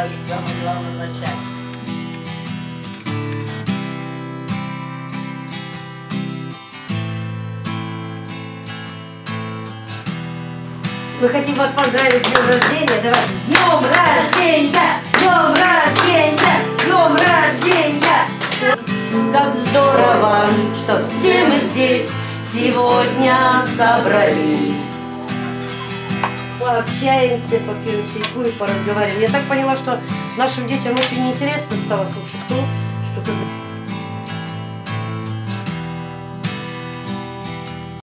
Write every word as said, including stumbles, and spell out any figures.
говорит, самое главное начать. Мы хотим вас поздравить с днем рождения. Давай. С днем рождения! С днем рождения! С днем рождения! Как здорово, что все мы здесь сегодня собрались. Пообщаемся, попьем чайку и поразговариваем. Я так поняла, что нашим детям очень интересно стало слушать то, что...